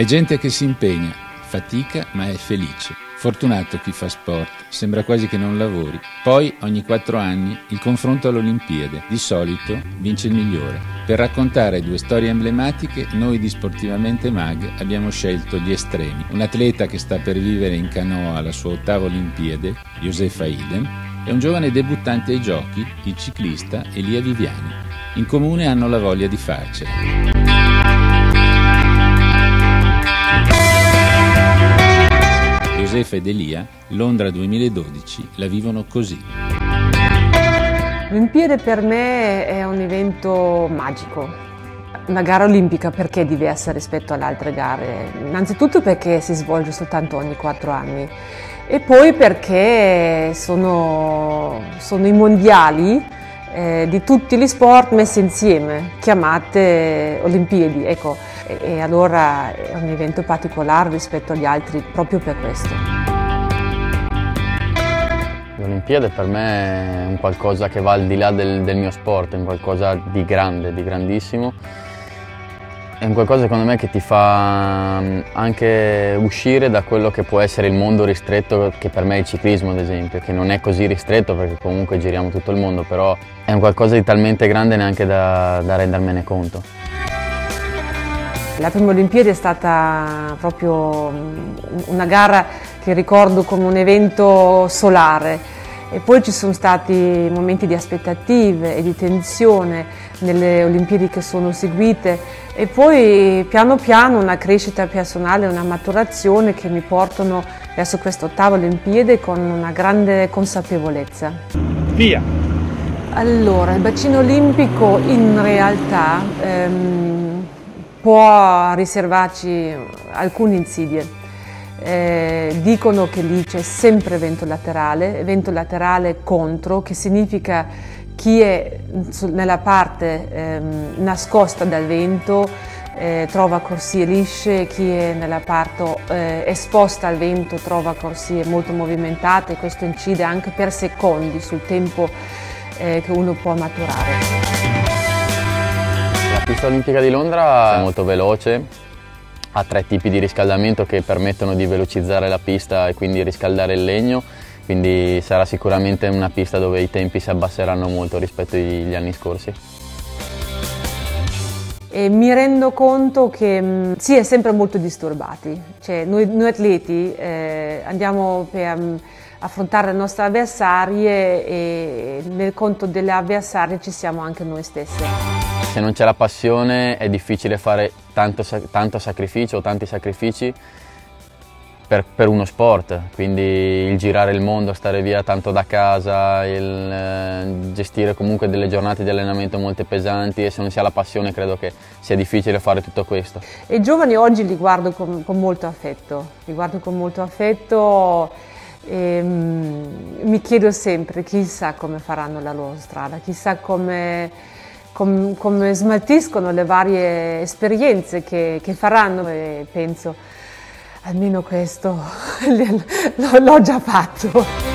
È gente che si impegna, fatica ma è felice. Fortunato chi fa sport, sembra quasi che non lavori. Poi, ogni 4 anni, il confronto all'Olimpiade. Di solito vince il migliore. Per raccontare 2 storie emblematiche, noi di Sportivamente Mag abbiamo scelto gli estremi. Un atleta che sta per vivere in canoa alla sua 8ª Olimpiade, Josefa Idem, e un giovane debuttante ai giochi, il ciclista Elia Viviani. In comune hanno la voglia di farcela. Josefa ed Elia, Londra 2012, la vivono così. L'Olimpiade per me è un evento magico. Una gara olimpica perché è diversa rispetto alle altre gare? Innanzitutto perché si svolge soltanto ogni 4 anni e poi perché sono i mondiali di tutti gli sport messi insieme, chiamate Olimpiadi, ecco. E allora è un evento particolare rispetto agli altri proprio per questo. L'Olimpiade per me è un qualcosa che va al di là del mio sport, è un qualcosa di grande, di grandissimo. È un qualcosa secondo me che ti fa anche uscire da quello che può essere il mondo ristretto, che per me è il ciclismo ad esempio, che non è così ristretto perché comunque giriamo tutto il mondo, però è un qualcosa di talmente grande neanche da rendermene conto. La prima Olimpiade è stata proprio una gara che ricordo come un evento solare e poi ci sono stati momenti di aspettative e di tensione nelle Olimpiadi che sono seguite e poi piano piano una crescita personale, una maturazione che mi portano verso questa 8ª Olimpiade con una grande consapevolezza. Via! Allora, il bacino olimpico in realtà può riservarci alcune insidie. Dicono che lì c'è sempre vento laterale contro, che significa chi è nella parte nascosta dal vento trova corsie lisce, chi è nella parte esposta al vento trova corsie molto movimentate e questo incide anche per secondi sul tempo che uno può maturare. La pista olimpica di Londra è molto veloce, ha 3 tipi di riscaldamento che permettono di velocizzare la pista e quindi riscaldare il legno, quindi sarà sicuramente una pista dove i tempi si abbasseranno molto rispetto agli anni scorsi. E mi rendo conto che si è sempre molto disturbati, cioè noi atleti andiamo per affrontare le nostre avversarie e nel conto delle avversarie ci siamo anche noi stesse. Se non c'è la passione è difficile fare tanto sacrificio o tanti sacrifici per uno sport, quindi il girare il mondo, stare via tanto da casa, il gestire comunque delle giornate di allenamento molto pesanti e se non si ha la passione credo che sia difficile fare tutto questo. E i giovani oggi li guardo con molto affetto, e mi chiedo sempre chissà come faranno la loro strada, chissà come smaltiscono le varie esperienze che faranno e penso almeno questo l'ho già fatto.